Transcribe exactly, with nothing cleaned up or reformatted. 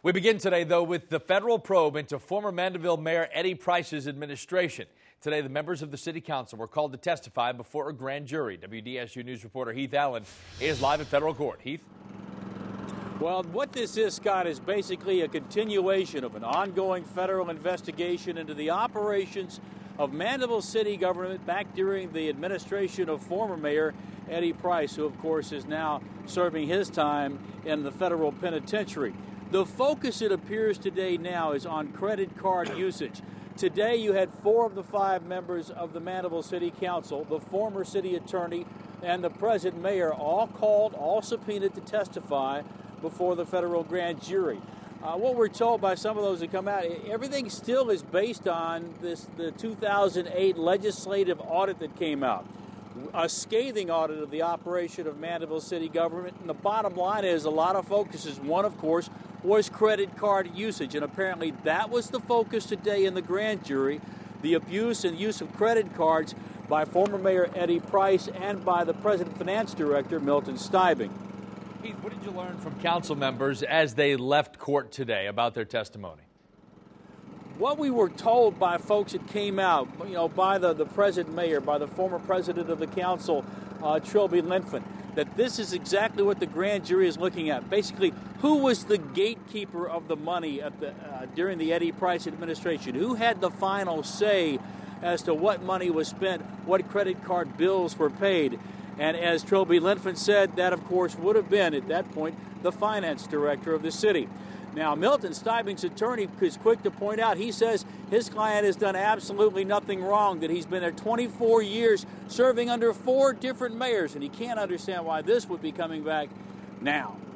We begin today, though, with the federal probe into former Mandeville Mayor Eddie Price's administration. Today, the members of the City Council were called to testify before a grand jury. W D S U News reporter Heath Allen is live in federal court. Heath? Well, what this is, Scott, is basically a continuation of an ongoing federal investigation into the operations of Mandeville City government back during the administration of former Mayor Eddie Price, who, of course, is now serving his time in the federal penitentiary. The focus, it appears today now, is on credit card usage. Today you had four of the five members of the Mandeville City Council, the former city attorney, and the present mayor, all called, all subpoenaed to testify before the federal grand jury. Uh, what we're told by some of those that come out, everything still is based on this the two thousand eight legislative audit that came out. A scathing audit of the operation of Mandeville City government. And the bottom line is a lot of focuses. One, of course, was credit card usage. And apparently that was the focus today in the grand jury, the abuse and use of credit cards by former Mayor Eddie Price and by the President Finance Director, Milton Steibing. Heath, what did you learn from council members as they left court today about their testimony? What we were told by folks that came out, you know, by the, the present mayor, by the former president of the council, uh, Trilby Linford, that this is exactly what the grand jury is looking at. Basically, who was the gatekeeper of the money at the, uh, during the Eddie Price administration? Who had the final say as to what money was spent, what credit card bills were paid? And as Trilby Linford said, that, of course, would have been, at that point, the finance director of the city. Now, Milton Steibing's attorney is quick to point out, he says his client has done absolutely nothing wrong, that he's been there twenty-four years serving under four different mayors, and he can't understand why this would be coming back now.